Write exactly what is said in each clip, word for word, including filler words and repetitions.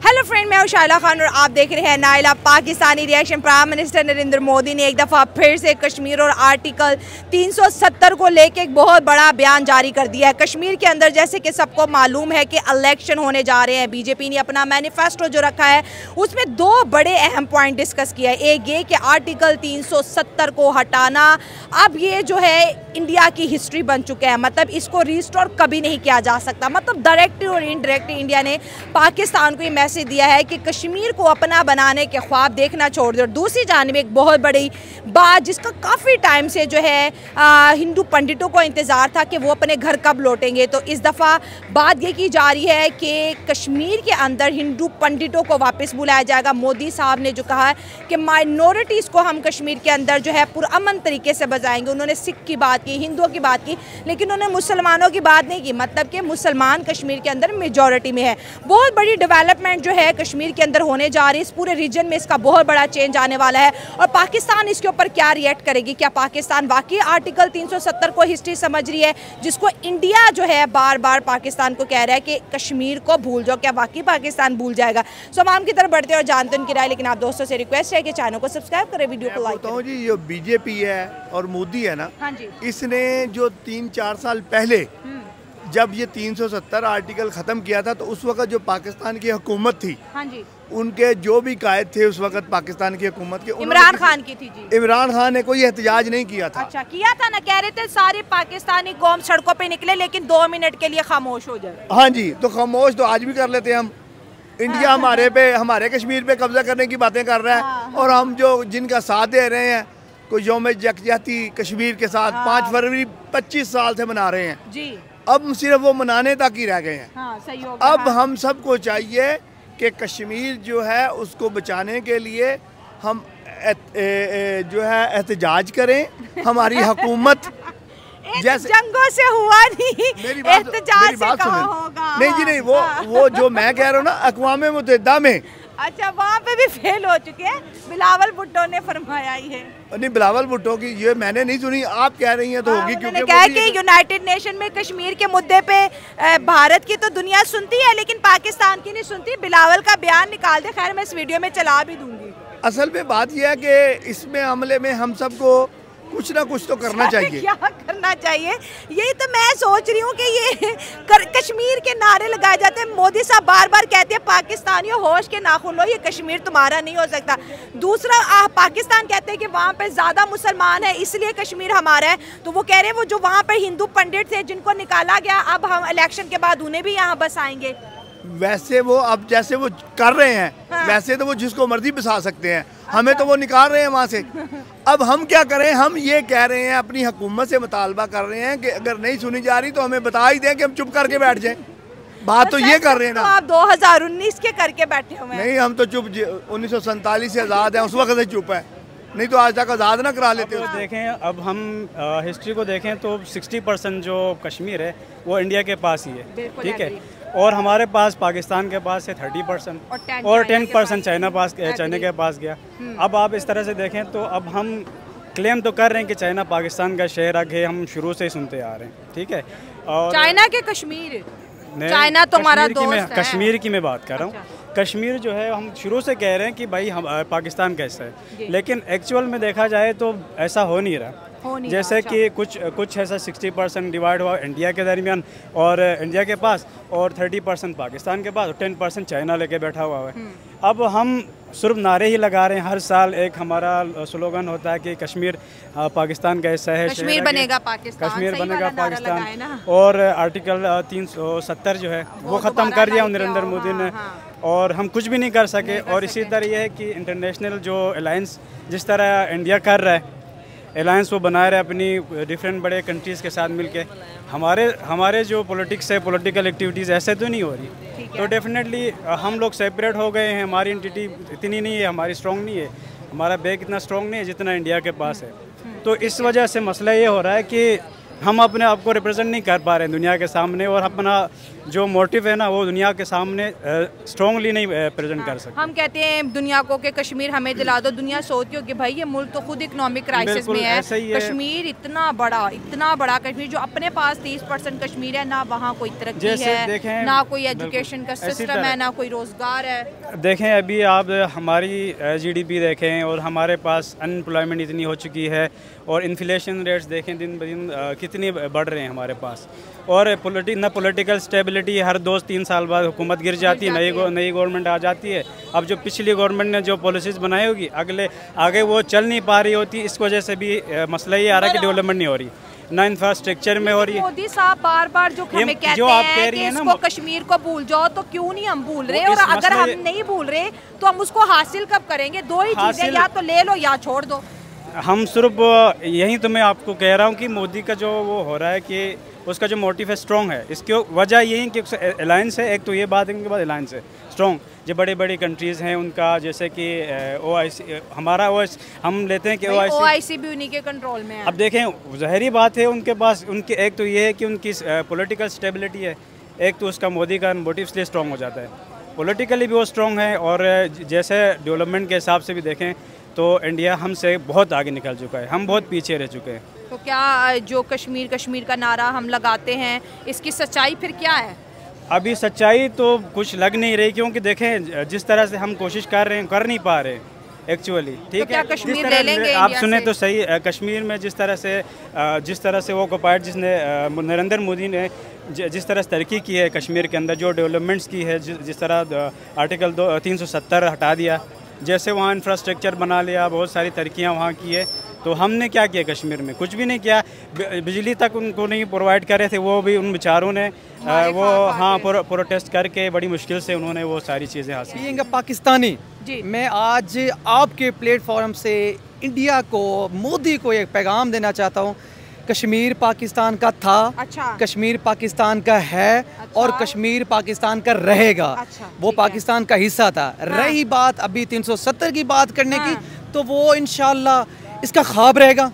Hello friend, मैं हूं शाइला खान और आप देख रहे हैं Naila Pakistani reaction. Prime minister Narendra Modi ने एक दफ़ा फिर से कश्मीर और आर्टिकल तीन सौ सत्तर को लेकर एक बहुत बड़ा बयान जारी कर दिया है। कश्मीर के अंदर जैसे कि सबको मालूम है कि इलेक्शन होने जा रहे हैं। बीजेपी ने अपना मैनिफेस्टो जो रखा है उसमें दो बड़े अहम पॉइंट डिस्कस किया है। एक ये कि आर्टिकल तीन सौ सत्तर को हटाना अब ये जो है इंडिया की हिस्ट्री बन चुका है, मतलब इसको रिस्टोर कभी नहीं किया जा सकता। मतलब डायरेक्ट और इनडायरेक्ट इंडिया ने पाकिस्तान को ये मैसेज दिया है कि कश्मीर को अपना बनाने के ख्वाब देखना छोड़ दो। दूसरी जानिब एक बहुत बड़ी बात जिसका काफ़ी टाइम से जो है आ, हिंदू पंडितों को इंतज़ार था कि वो अपने घर कब लौटेंगे, तो इस दफ़ा बात ये की जा रही है कि कश्मीर के अंदर हिंदू पंडितों को वापस बुलाया जाएगा। मोदी साहब ने जो कहा है कि माइनॉरिटीज़ को हम कश्मीर के अंदर जो है पुरअमन तरीके से बजाएंगे। उन्होंने सिख की बात की, हिंदुओं की बात की, लेकिन उन्होंने मुसलमानों की बात नहीं की। मतलब कि मुसलमान कश्मीर के अंदर मेजॉरिटी में है। बहुत बड़ी डेवलपमेंट जो है कश्मीर के अंदर होने जा रही है। इस पूरे रीजन में इसका बहुत बड़ा चेंज आने वाला है और पाकिस्तान इसके ऊपर क्या रिएक्ट करेगी। क्या पाकिस्तान वाकई आर्टिकल तीन सौ सत्तर को हिस्ट्री समझ रही है जिसको इंडिया जो है बार बार पाकिस्तान को कह रहा है कि कश्मीर को भूल जाओ, क्या वाकई पाकिस्तान भूल जाएगा। सो हम की तरफ बढ़ते हैं और जानते हैं उनकी राय। लेकिन आप दोस्तों से रिक्वेस्ट है कि चैनल को सब्सक्राइब करें, वीडियो को लाइक करें। जी ये बीजेपी है और मोदी है ना, हाँ जी, इसने जो तीन चार साल पहले जब ये तीन सौ सत्तर आर्टिकल ख़त्म किया था तो उस वक्त जो पाकिस्तान की हुकूमत थी, हाँ जी, उनके जो भी कायद थे उस वक्त पाकिस्तान की हुकूमत के, इमरान खान की थी जी। इमरान खान ने कोई एहतजाज नहीं किया था। अच्छा किया था ना, कह रहे थे सारी पाकिस्तानी कौम सड़कों पे निकले लेकिन दो मिनट के लिए खामोश हो जाए। हाँ जी, तो खामोश तो आज भी कर लेते हैं हम। इंडिया हाँ, हमारे पे हमारे कश्मीर पे कब्जा करने की बातें कर रहा है, हाँ, और हम जो जिनका साथ दे रहे हैं कोई यौम यकजहती कश्मीर के साथ हाँ, पाँच फरवरी पच्चीस साल से मना रहे हैं जी। अब सिर्फ वो मनाने तक ही रह गए हैं। हाँ, सही हो अब हाँ। हम सबको चाहिए कि कश्मीर जो है उसको बचाने के लिए हम एत, ए, ए, जो है एहतजाज करें। हमारी हुकूमत जैसे जंगों से हुआ नहीं, मेरी बात, मेरी बात होगा। नहीं जी नहीं, वो वो जो मैं कह रहा हूँ ना अक़वाम मुत्तहिदा में, अच्छा वहाँ पे भी फेल हो चुके हैं। बिलावल भुट्टो ने फरमाया ही है। नहीं, बिलावल भुट्टो की ये मैंने नहीं सुनी, आप कह रही हैं तो होगी, क्योंकि क्या है कि यूनाइटेड नेशन में कश्मीर के मुद्दे पे भारत की तो दुनिया सुनती है लेकिन पाकिस्तान की नहीं सुनती। बिलावल का बयान निकाल दे, खैर मैं इस वीडियो में चला भी दूंगी। असल में बात यह है कि इसमें हमले में हम सबको कुछ ना कुछ तो करना चाहिए। क्या करना चाहिए यही तो मैं सोच रही हूँ कि ये कर, कश्मीर के नारे लगाए जाते हैं। मोदी साहब बार बार कहते हैं पाकिस्तानियों होश के नाखून लो, ये कश्मीर तुम्हारा नहीं हो सकता। दूसरा आ, पाकिस्तान कहते हैं कि वहाँ पे ज़्यादा मुसलमान है इसलिए कश्मीर हमारा है। तो वो कह रहे हैं वो जो वहाँ पे हिंदू पंडित थे जिनको निकाला गया, अब हम इलेक्शन के बाद उन्हें भी यहाँ बसाएंगे। वैसे वो अब जैसे वो कर रहे हैं, हाँ। वैसे तो वो जिसको मर्जी बसा सकते हैं, हमें तो वो निकाल रहे हैं वहाँ से। अब हम क्या करें, हम ये कह रहे हैं, अपनी हुकूमत से मुतालबा कर रहे हैं कि अगर नहीं सुनी जा रही तो हमें बता ही दें कि हम चुप करके बैठ जाएं। बात तो ये कर रहे हैं ना। तो आप दो हज़ार उन्नीस के करके बैठे हुए हैं। नहीं, हम तो चुप उन्नीस सौ सैंतालीस से आज़ाद हैं, उस वक्त से चुप है, नहीं तो आज तक आज़ाद ना करा लेते। अब देखें, अब हम हिस्ट्री को देखें तो साठ परसेंट जो कश्मीर है वो इंडिया के पास ही है, ठीक है, और हमारे पास पाकिस्तान के पास है थर्टी परसेंट और टेन परसेंट चाइना पास चाइना के पास गया। अब आप इस तरह से देखें तो अब हम क्लेम तो कर रहे हैं कि चाइना पाकिस्तान का शहर आगे हम शुरू से ही सुनते आ रहे हैं, ठीक है। और चाइना के कश्मीर, चाइना तुम्हारा दोस्त है। कश्मीर की मैं बात कर रहा हूँ। कश्मीर जो है हम शुरू से कह रहे हैं कि भाई हम पाकिस्तान कैसा है, लेकिन एक्चुअल में देखा जाए तो ऐसा हो नहीं रहा। जैसे कि कुछ कुछ ऐसा साठ परसेंट डिवाइड हुआ इंडिया के दरमियान और इंडिया के पास, और तीस परसेंट पाकिस्तान के पास, और दस परसेंट चाइना लेके बैठा हुआ है। अब हम सिर्फ नारे ही लगा रहे हैं। हर साल एक हमारा स्लोगन होता है कि कश्मीर पाकिस्तान का हिस्सा है, कश्मीर बनेगा पाकिस्तान, कश्मीर बनेगा पाकिस्तान, और आर्टिकल तीन सौ सत्तर जो है वो ख़त्म कर दिया नरेंद्र मोदी ने, और हम कुछ भी नहीं कर सके। और इसी तरह यह है कि इंटरनेशनल जो अलायंस जिस तरह इंडिया कर रहा है, अलायंस वो बना रहे अपनी डिफरेंट बड़े कंट्रीज़ के साथ मिलके, हमारे हमारे जो पॉलिटिक्स है, पॉलिटिकल एक्टिविटीज़ ऐसे तो नहीं हो रही। तो डेफिनेटली हम लोग सेपरेट हो गए हैं, हमारी एंटिटी इतनी नहीं है, हमारी स्ट्रॉन्ग नहीं है, हमारा बैग इतना स्ट्रॉन्ग नहीं है जितना इंडिया के पास है। तो इस वजह से मसला ये हो रहा है कि हम अपने आप को रिप्रेजेंट नहीं कर पा रहे हैं दुनिया के सामने, और अपना जो मोटिव है ना वो दुनिया के सामने स्ट्रॉन्गली नहीं प्रेजेंट कर सकते। हम कहते हैं दुनिया को कि कश्मीर हमें दिला दो, दुनिया सोचती हो कि भाई ये मुल्क तो खुद इकोनॉमिक क्राइसिस में है। कश्मीर इतना बड़ा इतना बड़ा कश्मीर जो अपने पास तीस परसेंट कश्मीर है, ना वहाँ कोई तरक्की है, ना कोई एजुकेशन का सिस्टम है, ना कोई रोजगार है। देखें अभी आप हमारी जीडीपी देखें और हमारे पास अनएम्प्लॉयमेंट इतनी हो चुकी है, और इन्फ्लेशन रेट्स देखें दिन ब दिन कितनी बढ़ रहे हैं हमारे पास, और पोलिटि न पॉलिटिकल स्टेबिलिटी, हर दो तीन साल बाद हुकूमत गिर जाती है, नई नई गवर्नमेंट आ जाती है। अब जो पिछली गवर्नमेंट ने जो पॉलिसीज़ बनाई होगी अगले आगे वो चल नहीं पा रही होती, इस वजह से भी मसला ये आ रहा है कि डेवलपमेंट नहीं हो रही, ना इंफ्रास्ट्रक्चर में हो रही है। मोदी साहब बार बार जो हमें कहते जो आप हैं कह रही कि हैं इसको ना, कश्मीर को भूल जाओ, तो क्यों नहीं हम भूल रहे, और अगर हम नहीं भूल रहे तो हम उसको हासिल कब करेंगे? दो ही चीजें, या तो ले लो या छोड़ दो। हम सिर्फ यही तो मैं आपको कह रहा हूँ कि मोदी का जो वो हो रहा है कि उसका जो मोटिव है स्ट्रॉन्ग है। इसकी वजह यही है कि अलायंस है, एक तो ये बात है, उनके बाद अलायंस है स्ट्रॉन्ग। जो बड़ी बड़ी कंट्रीज़ हैं उनका, जैसे कि ओ आई सी, हमारा ओ आई सी हम लेते हैं कि ओ आई सी ओ आई सी भी उन्हीं के कंट्रोल में है। अब देखें ज़ाहिरी बात है उनके पास, उनके एक तो ये है कि उनकी पॉलिटिकल स्टेबिलिटी है, एक तो उसका मोदी का मोटिव इसलिए स्ट्रॉन्ग हो जाता है, पॉलिटिकली भी वो स्ट्रॉन्ग है, और जैसे डेवलपमेंट के हिसाब से भी देखें तो इंडिया हमसे बहुत आगे निकल चुका है, हम बहुत पीछे रह चुके हैं। तो क्या जो कश्मीर कश्मीर का नारा हम लगाते हैं, इसकी सच्चाई फिर क्या है? अभी सच्चाई तो कुछ लग नहीं रही, क्योंकि देखें जिस तरह से हम कोशिश कर रहे हैं कर नहीं पा रहे एक्चुअली, ठीक तो क्या है। कश्मीर ले लेंगे आप सुने तो सही, कश्मीर में जिस तरह से जिस तरह से वो ऑक्युपाइड जिसने नरेंद्र मोदी ने जिस तरह से तरक्की की है कश्मीर के अंदर, जो डेवलपमेंट्स की है, जिस तरह आर्टिकल दो तीन सौ सत्तर हटा दिया, जैसे वहाँ इंफ्रास्ट्रक्चर बना लिया, बहुत सारी तरक्कियाँ वहाँ की है। तो हमने क्या किया कश्मीर में? कुछ भी नहीं किया, बिजली तक उनको नहीं प्रोवाइड कर रहे थे, वो भी उन बेचारों ने आ, वो हाँ प्रोटेस्ट करके बड़ी मुश्किल से उन्होंने वो सारी चीज़ें हासिल की। पाकिस्तानी जी, मैं आज आपके प्लेटफॉर्म से इंडिया को, मोदी को एक पैगाम देना चाहता हूँ। कश्मीर पाकिस्तान का था, अच्छा। कश्मीर पाकिस्तान का है, अच्छा। और कश्मीर पाकिस्तान का रहेगा, अच्छा। वो पाकिस्तान का हिस्सा था। हाँ। रही बात अभी तीन सौ सत्तर की बात करने हाँ। की, तो वो इंशाल्लाह इसका ख्वाब रहेगा।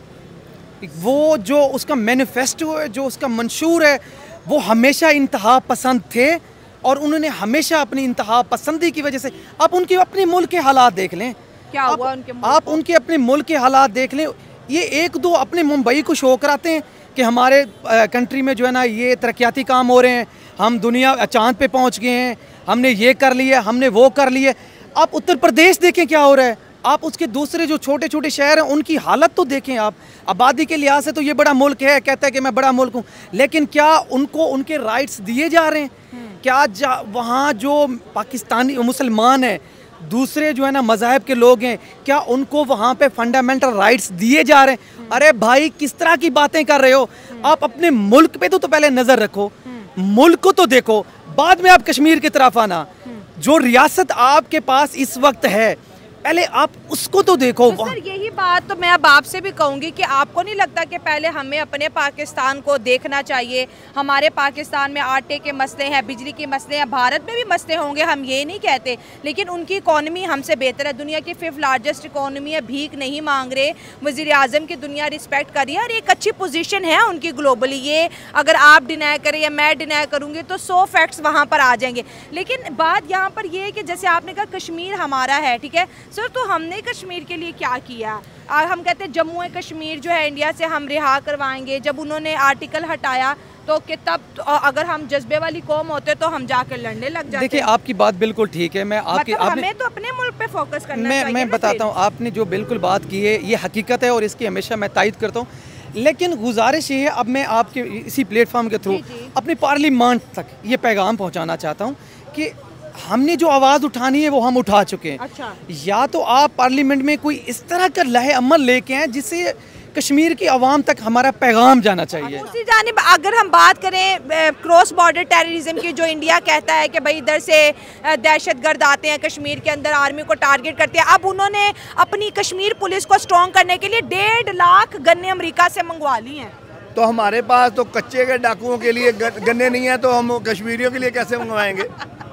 वो जो उसका मैनिफेस्टो है, जो उसका मंशूर है, वो हमेशा इंतहा पसंद थे, और उन्होंने हमेशा अपनी इंतहा पसंदी की वजह से, आप उनके अपने मुल्क के हालात देख लें, क्या हुआ उनके मुल्क आप उनके अपने मुल्क के हालात देख लें। ये एक दो अपने मुंबई को शो कराते हैं कि हमारे कंट्री में जो है ना ये तरक्याती काम हो रहे हैं, हम दुनिया चांद पे पहुंच गए हैं, हमने ये कर लिया, हमने वो कर लिए। आप उत्तर प्रदेश देखें क्या हो रहा है, आप उसके दूसरे जो छोटे छोटे शहर हैं उनकी हालत तो देखें। आप आबादी के लिहाज से तो ये बड़ा मुल्क है, कहता है कि मैं बड़ा मुल्क हूँ, लेकिन क्या उनको उनके राइट्स दिए जा रहे हैं? क्या जा वहाँ जो पाकिस्तानी मुसलमान हैं, दूसरे जो है ना मज़ाहब के लोग हैं, क्या उनको वहाँ पे फंडामेंटल राइट्स दिए जा रहे हैं? अरे भाई किस तरह की बातें कर रहे हो आप? अपने मुल्क पे तो, तो पहले नज़र रखो, मुल्क को तो देखो, बाद में आप कश्मीर की तरफ आना। जो रियासत आपके पास इस वक्त है, पहले आप उसको तो देखो। तो सर यही बात तो मैं अब आपसे भी कहूँगी कि आपको नहीं लगता कि पहले हमें अपने पाकिस्तान को देखना चाहिए? हमारे पाकिस्तान में आटे के मसले हैं, बिजली के मसले हैं, भारत में भी मसले होंगे, हम ये नहीं कहते, लेकिन उनकी इकॉनमी हमसे बेहतर है, दुनिया की फिफ्थ लार्जेस्ट इकॉनमी है, भीख नहीं मांग रहे, वज़ीर आज़म की दुनिया रिस्पेक्ट कर रही है, और एक अच्छी पोजीशन है उनकी ग्लोबली। ये अगर आप डिनाई करें या मैं डिनाई करूँगी तो सौ फैक्ट्स वहाँ पर आ जाएंगे। लेकिन बात यहाँ पर ये है कि जैसे आपने कहा कश्मीर हमारा है, ठीक है सर, तो हमने कश्मीर के लिए क्या किया? आ, हम कहते हैं जम्मू कश्मीर जो है इंडिया से हम रिहा करवाएंगे। जब उन्होंने आर्टिकल हटाया तो कि तब तो अगर हम जज्बे वाली कौम होते तो हम जाकर लड़ने लग जाते। देखिए आपकी बात बिल्कुल ठीक है, मैं आपकी मतलब हमें तो अपने मुल्क पे फोकस करना मैं, चाहिए। मैं बताता हूँ, आपने जो बिल्कुल बात की है ये हकीकत है, और इसकी हमेशा मैं तायद करता हूँ। लेकिन गुजारिश ये है, अब मैं आपके इसी प्लेटफॉर्म के थ्रू अपनी पार्लियामेंट तक ये पैगाम पहुँचाना चाहता हूँ कि हमने जो आवाज़ उठानी है वो हम उठा चुके हैं। अच्छा। या तो आप पार्लियामेंट में कोई इस तरह का लहे अमल लेके आए जिससे कश्मीर की आवाम तक हमारा पैगाम जाना चाहिए। दूसरी जानिब अगर हम बात करें क्रॉस बॉर्डर टेररिज्म की, जो इंडिया कहता है कि भाई इधर से दहशतगर्द आते हैं, कश्मीर के अंदर आर्मी को टारगेट करते हैं, अब उन्होंने अपनी कश्मीर पुलिस को स्ट्रॉन्ग करने के लिए डेढ़ लाख गन्ने अमेरिका से मंगवा ली हैं। तो हमारे पास तो कच्चे के डाकुओं के लिए गन्ने नहीं है, तो हम कश्मीरियों के लिए कैसे मंगवाएंगे?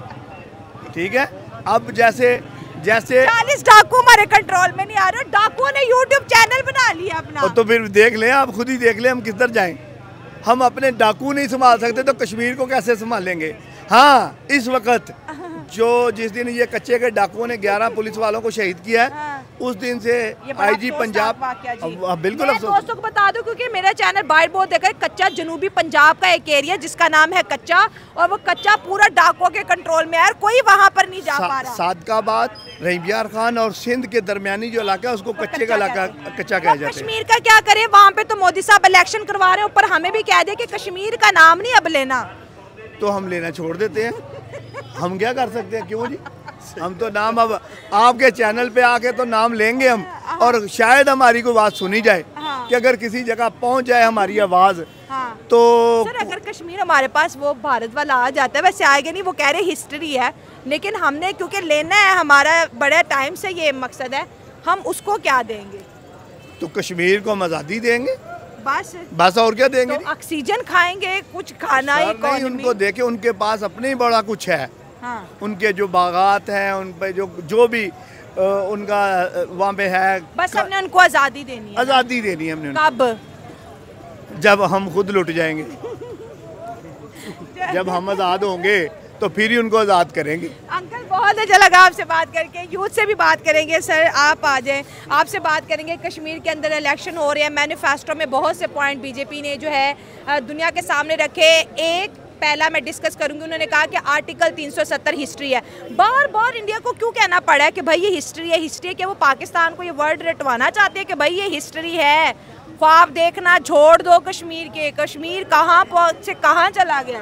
ठीक है, अब जैसे जैसे चालीस डाकू हमारे कंट्रोल में नहीं आ रहे, डाकुओं ने यूट्यूब चैनल बना लिया अपना। तो फिर देख लें, आप खुद ही देख लें हम किधर जाएं। हम अपने डाकू नहीं संभाल सकते तो कश्मीर को कैसे संभालेंगे। हाँ, इस वक्त जो जिस दिन ये कच्चे के डाकुओं ने ग्यारह पुलिस वालों को शहीद किया है, हाँ। उस दिन से आईजी पंजाब बिल्कुल दोस्तों को बता दूं क्योंकि मेरा चैनल बाइट बहुत देखा है, कच्चा जनूबी पंजाब का एक एरिया जिसका नाम है कच्चा, और वो कच्चा पूरा डाकुओं के कंट्रोल में है, कोई वहाँ पर नहीं जा पा रहा। सादकाबाद, रहीबियार खान और सिंध के दरमियानी जो इलाका है उसको कच्चे का इलाका कच्चा कहा जाता है। कश्मीर का क्या करे, वहाँ पे तो मोदी साहब इलेक्शन करवा रहे हैं, ऊपर हमें भी कह दिया कि कश्मीर का नाम नहीं अब लेना, तो हम लेना छोड़ देते हैं। हम क्या कर सकते हैं, क्यों जी, हम तो नाम अब आपके चैनल पे आके तो नाम लेंगे हम, और शायद हमारी कोई बात सुनी जाए, हाँ। कि अगर किसी जगह पहुंच जाए हमारी आवाज़, हाँ। तो सर अगर कश्मीर हमारे पास वो भारत वाला आ जाता है, वैसे आएगा नहीं, वो कह रहे हिस्ट्री है, लेकिन हमने क्योंकि लेना है, हमारा बड़े टाइम से ये मकसद है, हम उसको क्या देंगे? तो कश्मीर को हम आज़ादी देंगे बस बस और क्या देंगे? तो ऑक्सीजन खाएंगे, कुछ खाना ही नहीं, उनको देखे उनके पास अपने ही बड़ा कुछ है, हाँ। उनके जो बागात हैं, उन पे जो जो भी आ, उनका वहाँ पे है, बस हमने उनको आज़ादी देनी है। आज़ादी देनी है हमने। कब? जब हम खुद लुट जाएंगे। जब हम आज़ाद होंगे तो फिर ही उनको आज़ाद करेंगे। अंकल बहुत अच्छा लगा आपसे बात करके, यूथ से भी बात करेंगे। सर आप आ जाएं, आपसे बात करेंगे। कश्मीर के अंदर इलेक्शन हो रहे हैं, मैनिफेस्टो में बहुत से पॉइंट बीजेपी ने जो है दुनिया के सामने रखे। एक पहला मैं डिस्कस करूंगी, उन्होंने कहा कि आर्टिकल तीन सौ सत्तर हिस्ट्री है। बार बार इंडिया को क्यों कहना पड़ा है कि भाई ये हिस्ट्री है, हिस्ट्री है? कि वो पाकिस्तान को ये वर्ड रटवाना चाहते हैं कि भाई ये हिस्ट्री है, ख्वाब देखना छोड़ दो कश्मीर के। कश्मीर कहाँ से कहाँ चला गया?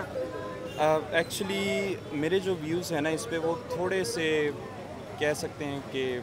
एक्चुअली uh, मेरे जो व्यूज़ हैं ना इस पे, वो थोड़े से कह सकते हैं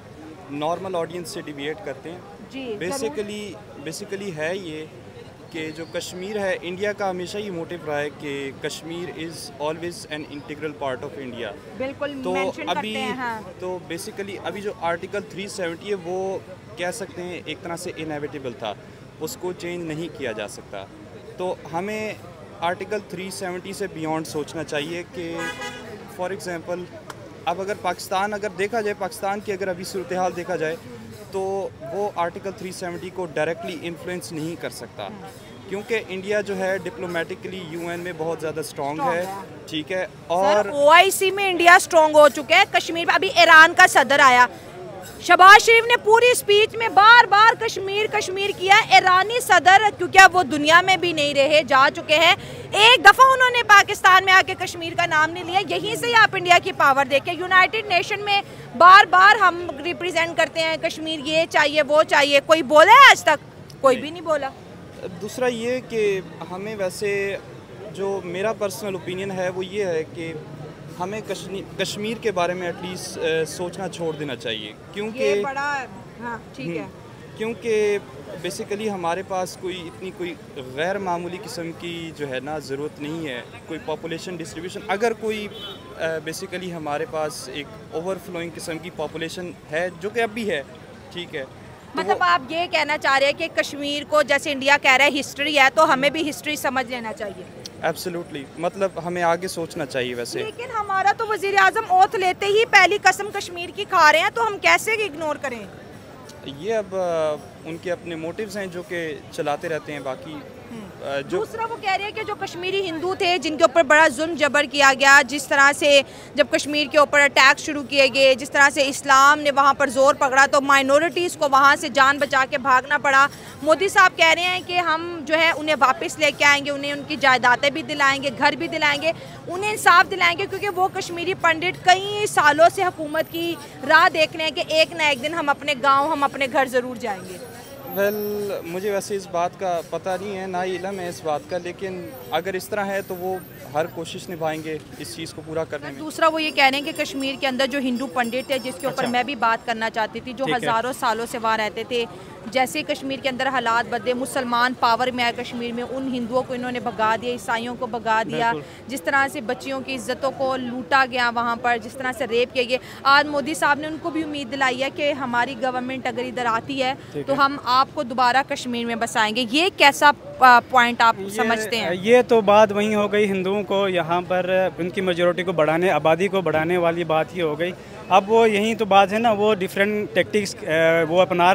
कि नॉर्मल ऑडियंस से डिविएट करते हैं जी। बेसिकली बेसिकली है ये कि जो कश्मीर है, इंडिया का हमेशा ये मोटिव रहा है कि Kashmir is always an integral part of India. बिल्कुल तो अभी हाँ। तो बेसिकली अभी जो आर्टिकल तीन सौ सत्तर है वो कह सकते हैं एक तरह से इनएविटेबल था, उसको चेंज नहीं किया जा सकता। तो हमें आर्टिकल तीन सौ सत्तर से बियॉन्ड सोचना चाहिए कि फॉर एग्ज़ाम्पल अब अगर पाकिस्तान अगर देखा जाए, पाकिस्तान की अगर अभी सूरत हाल देखा जाए तो वो आर्टिकल तीन सौ सत्तर को डायरेक्टली इन्फ्लुएंस नहीं कर सकता, क्योंकि इंडिया जो है डिप्लोमेटिकली यूएन में बहुत ज़्यादा स्ट्रॉन्ग है, ठीक है। और ओआईसी में इंडिया स्ट्रॉन्ग हो चुका है। कश्मीर में अभी ईरान का सदर आया, शहबाज शरीफ ने पूरी स्पीच में बार बार कश्मीर कश्मीर किया। ईरानी सदर, क्योंकि अब वो दुनिया में भी नहीं रहे, जा चुके हैं, एक दफ़ा उन्होंने पाकिस्तान में आके कश्मीर का नाम नहीं लिया। यहीं से आप इंडिया की पावर देखें, यूनाइटेड नेशन में बार बार हम रिप्रेजेंट करते हैं कश्मीर, ये चाहिए वो चाहिए, कोई बोला है आज तक? कोई भी नहीं बोला। दूसरा ये कि हमें वैसे जो मेरा पर्सनल ओपिनियन है वो ये है कि हमें कश्मीर कश्मीर के बारे में एटलीस्ट सोचना छोड़ देना चाहिए, क्योंकि ये बड़ा हाँ ठीक है, क्योंकि बेसिकली हमारे पास कोई इतनी कोई गैर मामूली किस्म की जो है ना ज़रूरत नहीं है कोई पॉपुलेशन डिस्ट्रीब्यूशन। अगर कोई बेसिकली हमारे पास एक ओवरफ्लोइंग किस्म की पॉपुलेशन है, जो कि अब भी है, ठीक है, तो मतलब आप ये कहना चाह रहे हैं कि कश्मीर को जैसे इंडिया कह रहा है हिस्ट्री है, तो हमें भी हिस्ट्री समझ लेना चाहिए। एब्सोल्युटली, मतलब हमें आगे सोचना चाहिए वैसे। लेकिन हमारा तो वज़ीर आज़म ओथ लेते ही पहली कसम कश्मीर की खा रहे हैं, तो हम कैसे इग्नोर करें? ये अब उनके अपने मोटिव्स हैं जो कि चलाते रहते हैं। बाकी जो दूसरा वो कह रहे हैं कि जो कश्मीरी हिंदू थे जिनके ऊपर बड़ा जुल्म जबर किया गया, जिस तरह से जब कश्मीर के ऊपर अटैक शुरू किए गए, जिस तरह से इस्लाम ने वहाँ पर जोर पकड़ा, तो माइनॉरिटीज़ को वहाँ से जान बचा के भागना पड़ा। मोदी साहब कह रहे हैं कि हम जो है उन्हें वापस लेके आएंगे, उन्हें उनकी जायदादें भी दिलाएंगे, घर भी दिलाएंगे, उन्हें इंसाफ दिलाएंगे, क्योंकि वो कश्मीरी पंडित कई सालों से हुकूमत की राह देख रहे हैं कि एक ना एक दिन हम अपने गाँव, हम अपने घर ज़रूर जाएंगे। वेल well, मुझे वैसे इस बात का पता नहीं है, ना ही इल्म है इस बात का, लेकिन अगर इस तरह है तो वो हर कोशिश निभाएंगे इस चीज़ को पूरा करने में। दूसरा वो ये कह रहे हैं कि कश्मीर के अंदर जो हिंदू पंडित थे, जिसके ऊपर अच्छा। मैं भी बात करना चाहती थी, जो हज़ारों सालों से वहाँ रहते थे, जैसे कश्मीर के अंदर हालात बदले, मुसलमान पावर में आए कश्मीर में, उन हिंदुओं को इन्होंने भगा दिया, ईसाइयों को भगा दिया, जिस तरह से बच्चियों की इज्जतों को लूटा गया वहाँ पर, जिस तरह से रेप किए गए। आज मोदी साहब ने उनको भी उम्मीद दिलाई है कि हमारी गवर्नमेंट अगर इधर आती है तो हम आपको दोबारा कश्मीर में बसाएंगे। ये कैसा पॉइंट आप समझते हैं? ये तो बात वही हो गई, हिंदुओं को यहाँ पर उनकी मेजोरिटी को बढ़ाने, आबादी को बढ़ाने वाली बात ही हो गई। अब वो यही तो बात है ना, वो डिफरेंट टेक्टिक्स वो अपना रहा है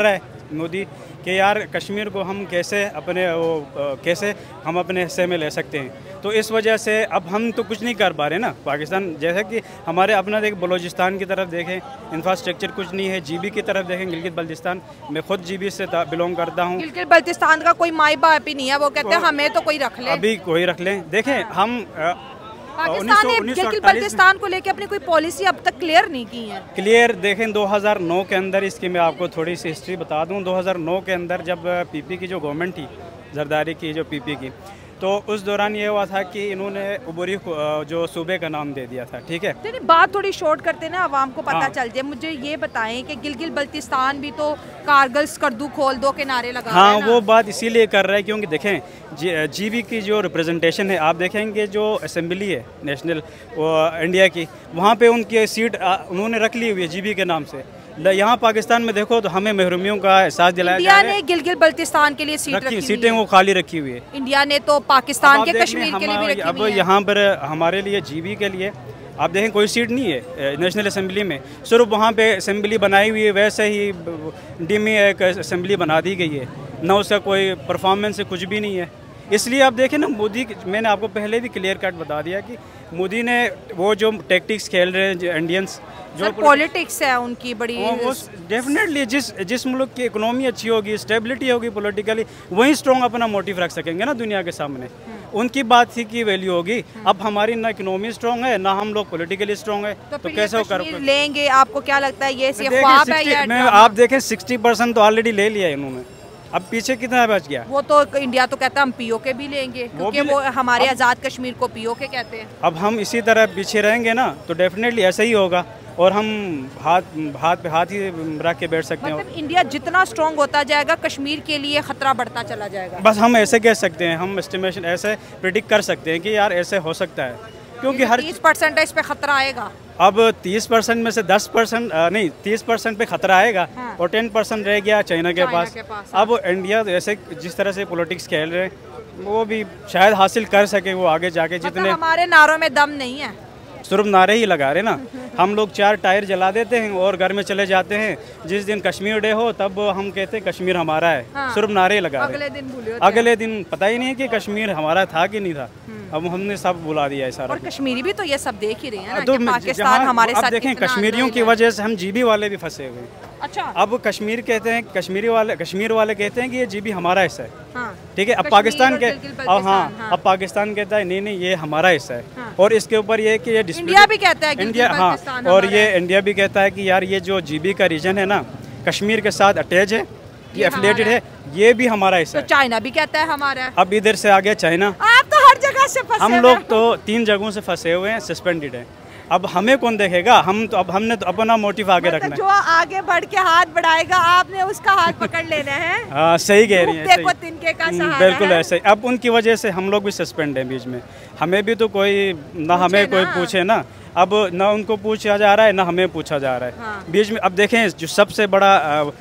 मोदी कि यार कश्मीर को हम कैसे अपने वो कैसे हम अपने हिस्से में ले सकते हैं। तो इस वजह से अब हम तो कुछ नहीं कर पा रहे ना। पाकिस्तान जैसे कि हमारे अपना देख बलूचिस्तान की तरफ देखें, इंफ्रास्ट्रक्चर कुछ नहीं है। जीबी की तरफ देखें, गिलगित बल्तिस्तान, मैं खुद जीबी से बिलोंग करता हूँ। गिलगित बल्तिस्तान का कोई माई बाप ही नहीं है, वो कहते हैं हमें तो कोई रख ले, अभी कोई रख लें। देखें हम पाकिस्तान ने गिलगित बल्तिस्तान को लेकर अपनी कोई पॉलिसी अब तक क्लियर नहीं की है। क्लियर देखें दो हज़ार नौ के अंदर, इसकी मैं आपको थोड़ी सी हिस्ट्री बता दूं। दो हज़ार नौ के अंदर जब पीपी की जो गवर्नमेंट थी, जरदारी की जो पीपी की, तो उस दौरान ये हुआ था कि इन्होंने उबरी जो सूबे का नाम दे दिया था। ठीक है, नहीं बात थोड़ी शॉर्ट करते ना, आवाम को पता हाँ। चल जाए। मुझे ये बताएं कि गिलगित बल्तिस्तान भी तो कारगिल स्कर्दू खोल दो के नारे लगा हाँ, रहा है ना? वो बात इसीलिए कर रहा है क्योंकि देखें जी जीबी की जो रिप्रेजेंटेशन है, आप देखेंगे जो असेंबली है नेशनल इंडिया की, वहाँ पे उनकी सीट उन्होंने रख ली हुई है जीबी के नाम से। यहाँ पाकिस्तान में देखो तो हमें महरूमियों का एहसास दिलाया जा रहा है। इंडिया ने गिलगित बल्तिस्तान के लिए सीट रखी, रखी सीटें वो खाली रखी हुई है। इंडिया ने तो पाकिस्तान के कश्मीर के लिए भी रखी अब हुई है। यहाँ पर हमारे लिए जीबी के लिए आप देखें कोई सीट नहीं है नेशनल असेंबली में, सिर्फ वहाँ पे असेंबली बनाई हुई है, वैसे ही डिमी एक असेंबली बना दी गई है ना, उसका कोई परफॉर्मेंस कुछ भी नहीं है। इसलिए आप देखें ना, मोदी, मैंने आपको पहले भी क्लियर कट बता दिया कि मोदी ने वो जो टैक्टिक्स खेल रहे हैं इंडियंस, जो पॉलिटिक्स है उनकी बड़ी, वो डेफिनेटली जिस जिस मुल्क की इकोनॉमी अच्छी होगी, स्टेबिलिटी होगी पॉलिटिकली, वही स्ट्रॉन्ग अपना मोटिव रख सकेंगे ना दुनिया के सामने। उनकी बात ही की वैल्यू होगी। अब हमारी ना इकोनॉमी स्ट्रॉन्ग है, ना हम लोग पॉलिटिकली स्ट्रॉन्ग है, तो, तो कैसे कर लेंगे? आपको क्या लगता है ये ख्वाब है या मैं आप देखें सिक्सटी परसेंट तो ऑलरेडी ले लिया इन्होंने, अब पीछे कितना बच गया? वो तो इंडिया तो कहता है हम पीओके भी लेंगे, क्योंकि वो, वो हमारे आज़ाद कश्मीर को पीओके कहते हैं। अब हम इसी तरह पीछे रहेंगे ना तो डेफिनेटली ऐसा ही होगा, और हम हाथ हाथ पे हाथ ही रख के बैठ सकते हैं। मतलब इंडिया जितना स्ट्रॉन्ग होता जाएगा, कश्मीर के लिए खतरा बढ़ता चला जाएगा। बस हम ऐसे कह सकते हैं, हम एस्टिमेशन ऐसे प्रिडिक्ट कर सकते हैं कि यार ऐसे हो सकता है, क्योंकि हर तीस परसेंट इस पे खतरा आएगा। अब तीस परसेंट में से दस परसेंट नहीं, तीस परसेंट पे खतरा आएगा, हाँ। और टेन परसेंट रह गया चाइना के पास, के पास अब हाँ। इंडिया ऐसे जिस तरह से पॉलिटिक्स खेल रहे हैं वो भी शायद हासिल कर सके वो आगे जाके, जितने मतलब हमारे नारों में दम नहीं है, सिर्फ नारे ही लगा रहे ना। हम लोग चार टायर जला देते हैं और घर में चले जाते हैं। जिस दिन कश्मीर डे हो तब हम कहते हैं कश्मीर हमारा है, हाँ। सिर्फ नारे लगा रहे। अगले दिन भूले होते अगले दिन पता ही नहीं है कि कश्मीर हमारा था कि नहीं था। अब हमने सब बुला दिया है सारा। और कश्मीरी भी तो ये सब देख ही रहे हैं ना तो कि पाकिस्तान हमारे साथ देखें कश्मीरियों की वजह से हम जीबी वाले भी फंसे हुए हैं। अच्छा, अब कश्मीर कहते हैं, कश्मीरी वाले कश्मीर वाले कहते हैं कि ये जीबी हमारा हिस्सा है, हाँ। ठीक है। अब पाकिस्तान के अब हाँ, हाँ अब पाकिस्तान कहता है नहीं नहीं ये हमारा हिस्सा है, हाँ। और इसके ऊपर ये कि ये इंडिया भी कहता है इंडिया, हाँ, और ये इंडिया भी कहता है कि यार ये जो जीबी का रीजन है ना कश्मीर के साथ अटैच है, ये एफिलिएटेड है, ये भी हमारा हिस्सा है। तो चाइना भी कहता है हमारा है। अब इधर से आ गया चाइना। आप तो हर जगह से फंसे हम लोग तो तीन जगहों से फंसे हुए हैं, सस्पेंडेड है। अब हमें कौन देखेगा? हम तो अब हमने तो अपना मोटिव आगे मतलब रखना है। जो आगे बढ़ के हाथ बढ़ाएगा आपने उसका हाथ पकड़ लेना है। हाँ सही कह रही है, देखो तिनके का सहारा बिल्कुल ऐसे ही। अब उनकी वजह से हम लोग भी सस्पेंड हैं बीच में, हमें भी तो कोई ना हमें कोई पूछे ना, अब ना उनको पूछा जा रहा है ना हमें पूछा जा रहा है, हाँ। बीच में अब देखें जो सबसे बड़ा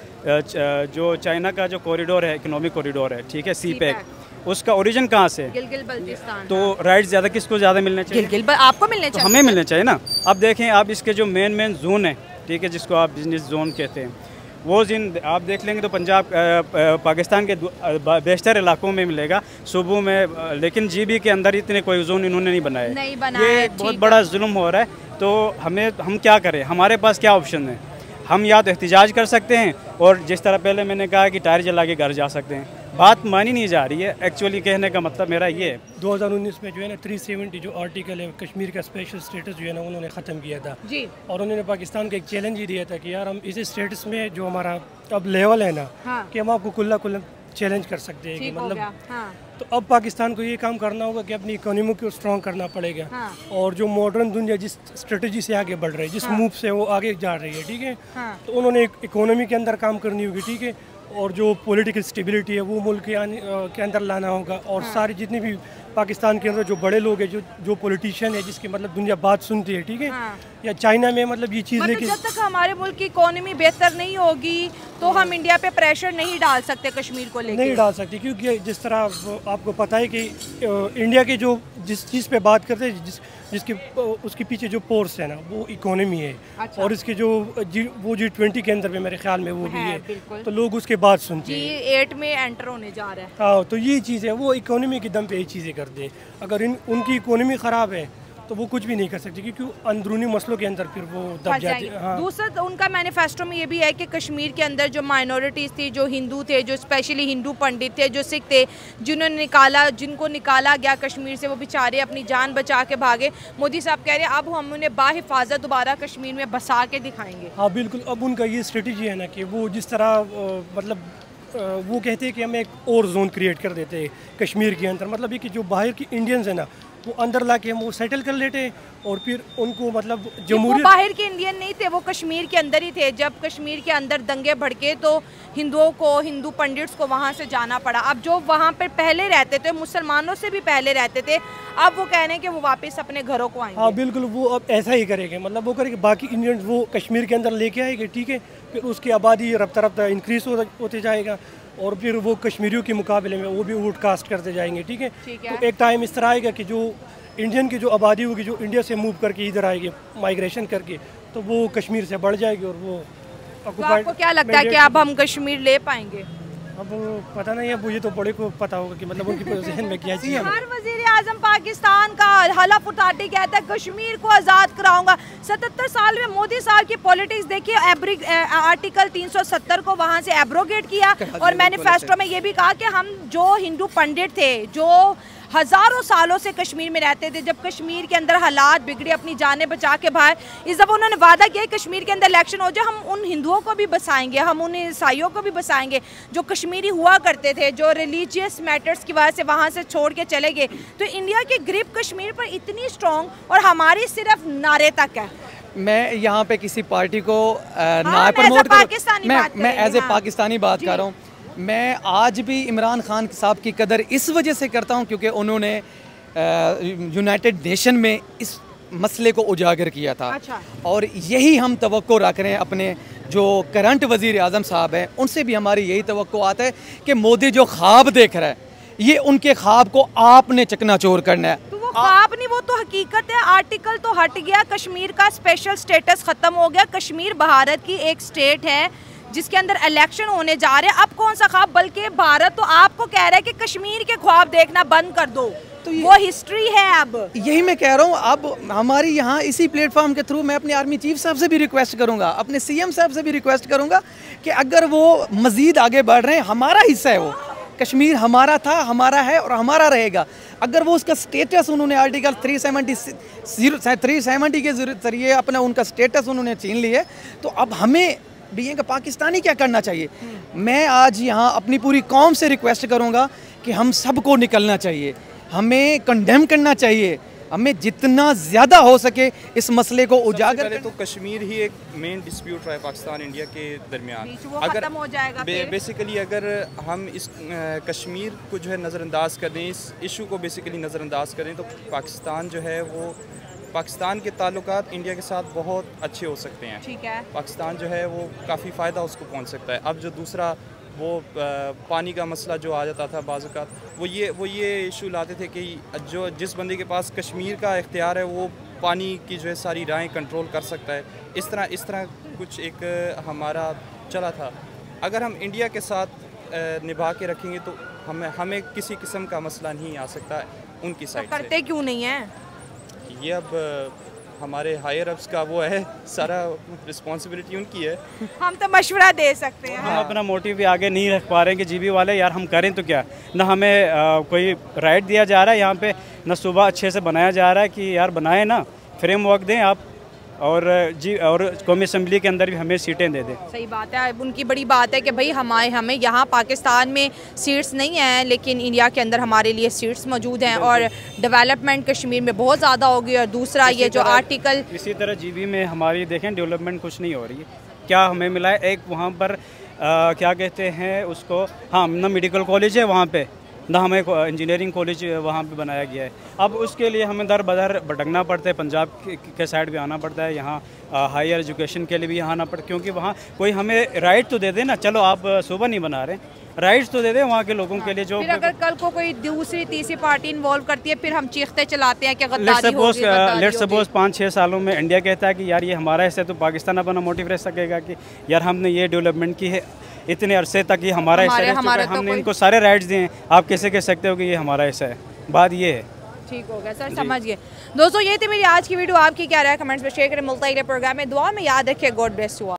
जो चाइना का जो कॉरिडोर है, इकोनॉमिक कॉरिडोर है, ठीक है, सी पैक, उसका ओरिजिन कहाँ से? गिलगित बल्तिस्तान। तो राइट ज़्यादा किसको ज़्यादा मिलने चाहिए? गिलगित आपको मिलने चाहिए, तो हमें मिलने चाहिए ना। अब देखें आप इसके जो मेन मेन जोन है, ठीक है, जिसको आप बिजनेस जोन कहते हैं, वो जिन आप देख लेंगे तो पंजाब पाकिस्तान के बेशतर इलाकों में मिलेगा, सूबों में, लेकिन जीबी के अंदर इतने कोई जोन इन्होंने नहीं बनाए, नहीं बनाए, ये बहुत बड़ा जुल्म हो रहा है। तो हमें हम क्या करें? हमारे पास क्या ऑप्शन है? हम या तो एहतिजाज कर सकते हैं, और जिस तरह पहले मैंने कहा कि टायर जला के घर जा सकते हैं। बात मानी नहीं जा रही है, एक्चुअली कहने का मतलब मेरा ये है। दो हज़ार उन्नीस में जो है ना तीन सौ सत्तर जो आर्टिकल है कश्मीर का स्पेशल स्टेटस जो है ना उन्होंने ख़त्म किया था जी। और उन्होंने पाकिस्तान को एक चैलेंज ही दिया था कि यार हम इस स्टेटस में जो हमारा अब लेवल है ना, हाँ। कि हम आपको कुल्ला कुल्ला चैलेंज कर सकते हैं कि मतलब, हाँ। तो अब पाकिस्तान को ये काम करना होगा कि अपनी इकोनॉमी को स्ट्रॉन्ग करना पड़ेगा, हाँ। और जो मॉडर्न दुनिया जिस स्ट्रेटजी से आगे बढ़ रही है, जिस हाँ। मूव से वो आगे जा रही है, ठीक है, हाँ। तो उन्होंने एक इकोनॉमी के अंदर काम करनी होगी, ठीक है, और जो पॉलिटिकल स्टेबिलिटी है वो मुल्क के, के अंदर लाना होगा, और हाँ। सारी जितनी भी पाकिस्तान के अंदर जो बड़े लोग हैं, जो जो पॉलिटिशियन है, जिसकी मतलब दुनिया बात सुनती है, ठीक है, हाँ। या चाइना में मतलब ये चीज़, मतलब लेकिन जब तक हमारे मुल्क की इकोनॉमी बेहतर नहीं होगी तो हम इंडिया पे प्रेशर नहीं डाल सकते कश्मीर को लेकर। नहीं डाल सकते, क्योंकि जिस तरह आपको पता है कि इंडिया के जो जिस चीज़ पे बात करते हैं, जिस जिसके उसके पीछे जो फोर्स है ना, वो इकोनॉमी है। अच्छा। और इसके जो जी वो जी ट्वेंटी के अंदर में मेरे ख्याल में वो भी है, तो लोग उसके बाद सुनते हैं। जी एट में एंटर होने जा रहा है। हाँ, तो ये चीज़ है, वो इकोनॉमी के दम पे ये चीज़ें करते हैं। अगर इन उनकी इकोनॉमी ख़राब है तो वो कुछ भी नहीं कर सकती, क्योंकि अंदरूनी मसलों के अंदर फिर वो दब जाती है। हाँ। दूसरा तो उनका मैनिफेस्टो में ये भी है कि कश्मीर के अंदर जो माइनॉरिटीज़ थी, जो हिंदू थे, जो स्पेशली हिंदू पंडित थे, जो सिख थे, जिन्होंने निकाला जिनको निकाला गया कश्मीर से, वो बेचारे अपनी जान बचा के भागे। मोदी साहब कह रहे हैं अब हम उन्हें बाहिफाजत दोबारा कश्मीर में बसा के दिखाएंगे। हाँ बिल्कुल, अब उनका ये स्ट्रेटजी है ना कि वो जिस तरह मतलब वो कहते हैं कि हम एक और जोन क्रिएट कर देते हैं कश्मीर के अंदर, मतलब ये कि जो बाहर की इंडियंस है ना, वो अंदर लाके हम वो सेटल कर लेते हैं, और फिर उनको मतलब जमहूरियत। बाहर के इंडियन नहीं थे, वो कश्मीर के अंदर ही थे। जब कश्मीर के अंदर दंगे भड़के तो हिंदुओं को, हिंदू पंडित्स को वहाँ से जाना पड़ा। अब जो वहाँ पर पहले रहते थे, मुसलमानों से भी पहले रहते थे, अब वो कह रहे हैं कि वो वापस अपने घरों को आएंगे। हाँ बिल्कुल, वो अब ऐसा ही करेंगे, मतलब वो करेंगे बाकी इंडियन वो कश्मीर के अंदर लेके आएंगे, ठीक है, फिर उसकी आबादी रफ्ता रफ्ता इंक्रीज होते जाएगा, और फिर वो कश्मीरियों के मुकाबले में वो भी आउटकास्ट करते जाएंगे, ठीक है। तो एक टाइम इस तरह आएगा कि जो इंडियन की जो आबादी होगी, जो इंडिया से मूव करके इधर आएगी माइग्रेशन करके, तो वो कश्मीर से बढ़ जाएगी, और वो तो आपको क्या लगता है कि अब हम कश्मीर ले पाएंगे? अब पता नहीं है, मुझे तो बड़े को पता होगा कि मतलब उनकी पोजीशन में क्या चीज़ है। हर वज़ीर आज़म पाकिस्तान का हलफ उठाते कहता है कश्मीर को आज़ाद कराऊंगा। सतहत्तर साल में मोदी साहब की पॉलिटिक्स देखिए, आर्टिकल तीन सौ सत्तर को वहाँ से एब्रोगेट किया, और मैनिफेस्टो में ये भी कहा कि हम जो हिंदू पंडित थे, जो हज़ारों सालों से कश्मीर में रहते थे, जब कश्मीर के अंदर हालात बिगड़े, अपनी जानें बचा के बाहर, इस दफ़ा उन्होंने वादा किया कश्मीर के अंदर इलेक्शन हो जाए, हम उन हिंदुओं को भी बसाएंगे, हम उन ईसाइयों को भी बसाएंगे जो कश्मीरी हुआ करते थे, जो रिलीजियस मैटर्स की वजह से वहाँ से छोड़ के चले गए। तो इंडिया की ग्रिप कश्मीर पर इतनी स्ट्रॉन्ग, और हमारी सिर्फ नारे तक है। मैं यहाँ पे किसी पार्टी को ना प्रमोट कर, मैं मैं एज ए पाकिस्तानी बात कर रहा हूँ। मैं आज भी इमरान खान साहब की कदर इस वजह से करता हूं क्योंकि उन्होंने यूनाइटेड नेशन में इस मसले को उजागर किया था। अच्छा। और यही हम तवक्को रख रहे हैं अपने जो करंट वज़ीर आज़म साहब हैं, उनसे भी हमारी यही तवक्को आता है कि मोदी जो ख्वाब देख रहा है, ये उनके ख्वाब को आपने चकनाचूर करना है। तो वो ख्वाब नहीं, वो तो हकीकत है। आर्टिकल तो हट गया, कश्मीर का स्पेशल स्टेटस ख़त्म हो गया। कश्मीर भारत की एक स्टेट है जिसके अंदर इलेक्शन होने जा रहे हैं। अब कौन सा ख्वाब, बल्कि भारत तो आपको कह रहा है कि कश्मीर के ख्वाब देखना बंद कर दो, तो वो हिस्ट्री है। अब यही मैं कह रहा हूँ। अब हमारी यहाँ इसी प्लेटफॉर्म के थ्रू मैं अपने आर्मी चीफ साहब से भी रिक्वेस्ट करूँगा, अपने सीएम साहब से भी रिक्वेस्ट करूँगा कि अगर वो मज़ीद आगे बढ़ रहे हैं, हमारा हिस्सा है वो, कश्मीर हमारा था, हमारा है और हमारा रहेगा। अगर वो उसका स्टेटस उन्होंने article three seventy three seventy के जरिए अपना उनका स्टेटस उन्होंने छीन लिया, तो अब हमें बीइंग का पाकिस्तानी क्या करना चाहिए। मैं आज यहाँ अपनी पूरी कौम से रिक्वेस्ट करूँगा कि हम सबको निकलना चाहिए, हमें कंडेम करना चाहिए, हमें जितना ज़्यादा हो सके इस मसले को उजागर। तो कश्मीर ही एक मेन डिस्प्यूट रहा है पाकिस्तान इंडिया के दरमियान। अगर हो जाएगा बे, बेसिकली अगर हम इस आ, कश्मीर को जो है नज़रअंदाज कर दें, इस इशू को बेसिकली नज़रअंदाज करें, तो पाकिस्तान जो है वो पाकिस्तान के ताल्लुकात इंडिया के साथ बहुत अच्छे हो सकते हैं। ठीक है। पाकिस्तान जो है वो काफ़ी फ़ायदा उसको पहुंच सकता है। अब जो दूसरा वो पानी का मसला जो आ जाता था बाज़ औक़ात, वो ये वो ये इशू लाते थे कि जो जिस बंदे के पास कश्मीर का इख्तियार है वो पानी की जो है सारी राहें कंट्रोल कर सकता है। इस तरह इस तरह कुछ एक हमारा चला था। अगर हम इंडिया के साथ निभा के रखेंगे तो हमें हमें किसी किस्म का मसला नहीं आ सकता उनकी साइड से। करते क्यों नहीं है ये? अब हमारे हायर अप्स का वो है, सारा रिस्पॉन्सिबिलिटी उनकी है। हम तो मशवरा दे सकते हैं। हम अपना मोटिव भी आगे नहीं रख पा रहे हैं कि जीबी वाले यार हम करें तो क्या, ना हमें आ, कोई राइट दिया जा रहा है यहाँ पे, ना सुबह अच्छे से बनाया जा रहा है कि यार बनाए ना, फ्रेमवर्क दें आप, और जी और कौमी असम्बली के अंदर भी हमें सीटें दे दें। सही बात है। उनकी बड़ी बात है कि भाई हमारे हमें यहाँ पाकिस्तान में सीट्स नहीं हैं, लेकिन इंडिया के अंदर हमारे लिए सीट्स मौजूद हैं, और डेवलपमेंट कश्मीर में बहुत ज़्यादा होगी। और दूसरा ये जो आर्टिकल, इसी तरह जीबी में हमारी देखें डेवलपमेंट कुछ नहीं हो रही है। क्या हमें मिला है, एक वहाँ पर आ, क्या कहते हैं उसको, हाँ ना मेडिकल कॉलेज है वहाँ पर, ना हमें इंजीनियरिंग कॉलेज वहाँ पे बनाया गया है। अब उसके लिए हमें दर बदर भटकना पड़ता है, पंजाब के साइड पे आना पड़ता है, यहाँ हायर एजुकेशन के लिए भी यहाँ आना पड़ता है, क्योंकि वहाँ कोई हमें राइट तो दे दे ना, चलो आप सूबा नहीं बना रहे, राइट्स तो दे दे वहाँ के लोगों के लिए। जो फिर अगर कल को कोई दूसरी तीसरी पार्टी इन्वॉल्व करती है, फिर हम चीखते चलाते हैं कि गद्दारी होगी, लेट्स सपोज पाँच छः सालों में इंडिया कहता है कि यार ये हमारा हिस्सा है, तो पाकिस्तान अपना मोटिव रह सकेगा कि यार हमने ये डेवलपमेंट की है इतने अरसे तक, ये हमारा हिस्सा है, हमने इनको सारे राइट्स दिए हैं, आप कैसे कह सकते हो कि ये हमारा हिस्सा है? बात ये है। ठीक हो गया सर, समझ गए। दोस्तों ये थी मेरी आज की वीडियो, आपकी क्या राय कमेंट्स में शेयर करें। मिलता है अगले प्रोग्राम में, दुआ में याद रखिए। God bless you.